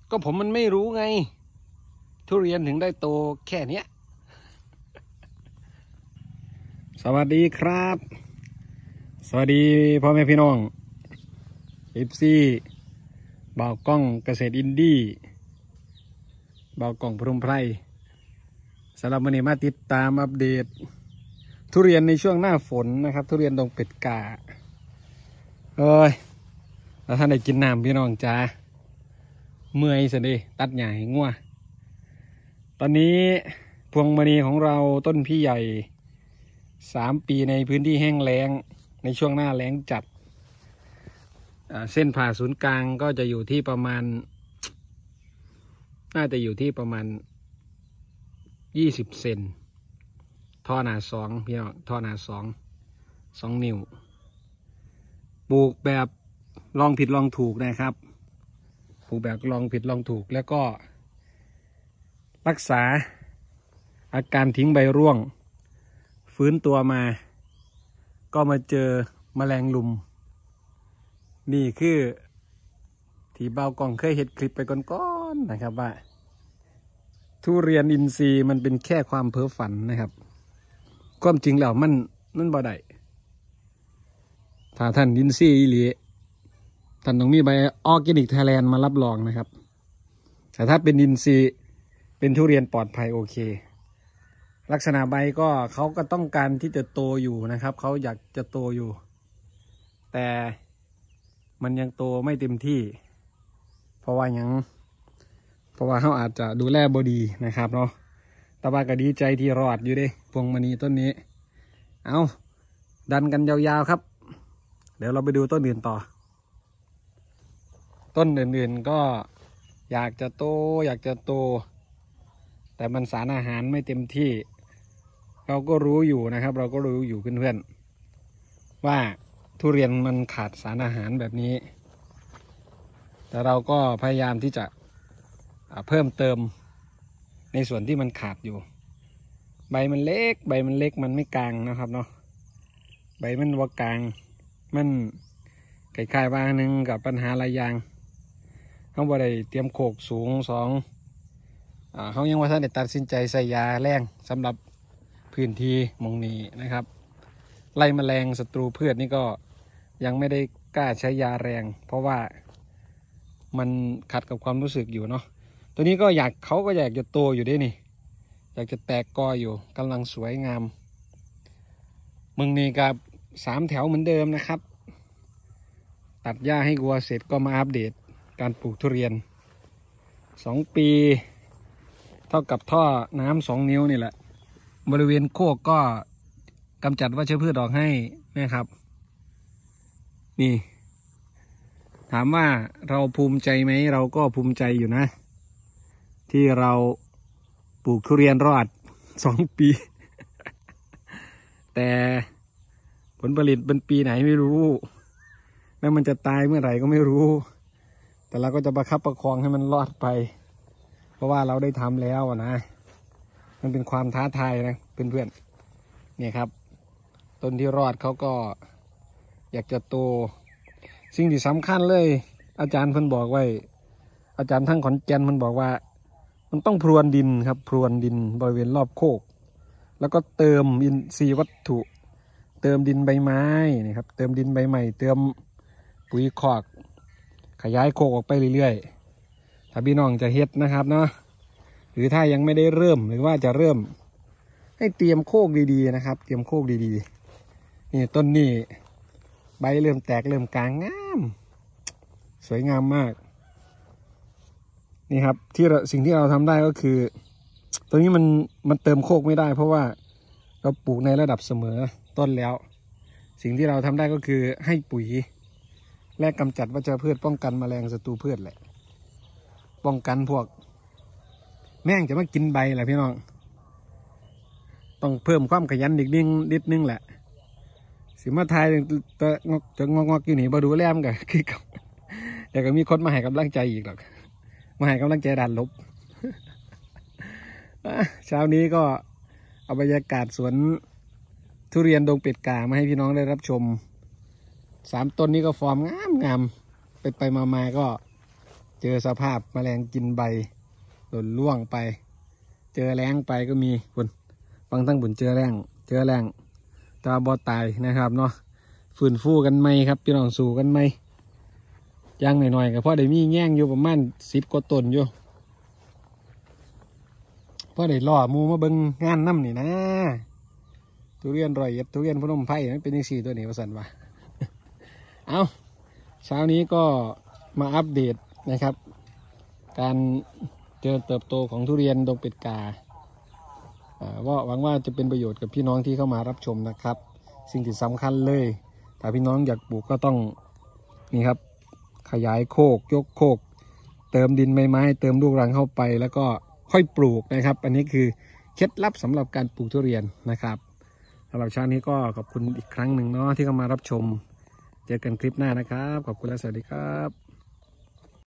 ก็ผมมันไม่รู้ไงทุเรียนถึงได้โตแค่เนี้ยสวัสดีครับสวัสดีพ่อแม่พี่น้องFCบ่าวกล้องเกษตรอินดี้บ่าวกล้องพรหมไพรสำหรับวันนี้มาติดตามอัปเดตทุเรียนในช่วงหน้าฝนนะครับทุเรียนดงเป็ดกาเอ้ยแล้วท่านได้กินน้ำพี่น้องจ้าเมื่อยสิดิตัดใหญ่งัวตอนนี้พวงมณีของเราต้นพี่ใหญ่3 ปีในพื้นที่แห้งแล้งในช่วงหน้าแล้งจัดเส้นผ่าศูนย์กลางก็จะอยู่ที่ประมาณน่าจะอยู่ที่ประมาณ20 เซนท่อหนา2พี่น้องท่อหนา2 นิ้วปลูกแบบลองผิดลองถูกนะครับปลูกแบบลองผิดลองถูกแล้วก็รักษาอาการทิ้งใบร่วงฟื้นตัวมาก็มาเจอแมลงลุมนี่คือที่เบากล่องเคยเห็นคลิปไปก่อนๆนะครับว่าทุเรียนอินทรีย์มันเป็นแค่ความเพ้อฝันนะครับความจริงแล้วมันบ่ได้ถ้าท่านอินทรีย์อีหลีท่านต้องมีใบออร์แกนิกไทยแลนด์มารับรองนะครับแต่ถ้าเป็นอินทรีย์เป็นทุเรียนปลอดภัยโอเคลักษณะใบก็เขาก็ต้องการที่จะโตอยู่นะครับเขาอยากจะโตอยู่แต่มันยังโตไม่เต็มที่เพราะว่าเขาอาจจะดูแลบดีนะครับเนาะแต่ว่าก็ดีใจที่รอดอยู่เด้พวงมณีต้นนี้เอาดันกันยาวๆครับเดี๋ยวเราไปดูต้นอื่นต่อต้นอื่นๆก็อยากจะโตแต่มันสารอาหารไม่เต็มที่เราก็รู้อยู่นะครับเราก็รู้อยู่เพื่อนๆว่าทุเรียนมันขาดสารอาหารแบบนี้แต่เราก็พยายามที่จะเพิ่มเติมในส่วนที่มันขาดอยู่ใบมันเล็กมันไม่กลางนะครับเนาะใบมันว่ากลางมันคล้ายๆว่าหนึ่งกับปัญหาหลายอย่างเขาบ่ได้เตรียมโขกสูงเขายังว่าท่านได้ตัดสินใจใส่ยาแรงสำหรับพื้นที่มงนี้นะครับไล่แมลงศัตรูพืชนี่ก็ยังไม่ได้กล้าใช้ยาแรงเพราะว่ามันขัดกับความรู้สึกอยู่เนาะตัวนี้ก็เขาก็อยากจะโตอยู่ด้วยนี่อยากจะแตกกออยู่กำลังสวยงามมึงนี่กับ3 แถวเหมือนเดิมนะครับตัดหญ้าให้วัวเสร็จก็มาอัปเดตการปลูกทุเรียน2 ปีเท่ากับท่อน้ำ2 นิ้วนี่แหละบริเวณโคกก็กำจัดวัชพืชออกให้นะครับนี่ถามว่าเราภูมิใจไหมเราก็ภูมิใจอยู่นะที่เราปลูกทุเรียนรอด2 ปีแต่ผลผลิตเป็นปีไหนไม่รู้แล้วมันจะตายเมื่อไหร่ก็ไม่รู้แต่เราก็จะประคับประคองให้มันรอดไปเพราะว่าเราได้ทำแล้วนะมันเป็นความท้าทายนะเพื่อนๆเนี่ยครับต้นที่รอดเขาก็อยากจะโตสิ่งที่สำคัญเลยอาจารย์เพิ่นบอกไว้อาจารย์ทั้งขอนแก่นเพิ่นบอกว่ามันต้องพรวนดินครับพรวนดินบริเวณรอบโคกแล้วก็เติมอินทรีย์วัตถุเติมดินใบไม้นี่ครับเติมดินใบใหม่เติมปุ๋ยคอกขยายโคกออกไปเรื่อยๆถ้าพี่น้องจะเฮ็ดนะครับเนาะหรือถ้ายังไม่ได้เริ่มหรือว่าจะเริ่มให้เตรียมโคกดีๆนะครับเตรียมโคกดีๆนี่ต้นนี้ใบเริ่มแตกเริ่มกลางงามสวยงามมากนี่ครับสิ่งที่เราทำได้ก็คือตัวนี้มันเติมโคกไม่ได้เพราะว่าเราปลูกในระดับเสมอต้นแล้วสิ่งที่เราทำได้ก็คือให้ปุ๋ยและกำจัดวัชพืชป้องกันแมลงศัตรูพืชแหละป้องกันพวกแม่งจะมากินใบแหละพี่น้องต้องเพิ่มความขยันอีกนิดนึงแหละสิมาทายจะงอกอยู่นี่มาดูแลมกันคือแต่ก็มีคนมาให้กำลังใจอีกหรอกมาให้กำลังใจดันลบเช้านี้ก็เอาบรรยากาศสวนทุเรียนดงเป็ดกามาให้พี่น้องได้รับชม3 ต้นนี้ก็ฟอร์มงามไปมาก็จอสภาพแมลงกินใบหล่นร่วงไป เจอแรงไปก็มีบุญบางทั้งบุญเจอแรงตาบอดตายนะครับเนาะฟื้นฟูกันไหมครับพี่น้องสู่กันไหมย่างหน่อยๆก็พอได้มีแง่งอยู่ประมาณ10 กว่าต้นอยู่พอได้ล่อมูมาเบิ่งงานน้ำนี่นะทุเรียนร้อยเอ็ดทุเรียนพนมไพรมันเป็นยัง4ตัวนี้ว่าสันวะ เอาเช้านี้ก็มาอัปเดตนะครับการเจริญเติบโตของทุเรียนดงเป็ดกาว่าหวังว่าจะเป็นประโยชน์กับพี่น้องที่เข้ามารับชมนะครับสิ่งที่สำคัญเลยถ้าพี่น้องอยากปลูกก็ต้องนี่ครับขยายโคกยกโคกเติมดินใบไม้เติมลูกรังเข้าไปแล้วก็ค่อยปลูกนะครับอันนี้คือเคล็ดลับสำหรับการปลูกทุเรียนนะครับสำหรับเช้านี้ก็ขอบคุณอีกครั้งหนึ่งเนาะที่เข้ามารับชมเจอกันคลิปหน้านะครับขอบคุณและสวัสดีครับ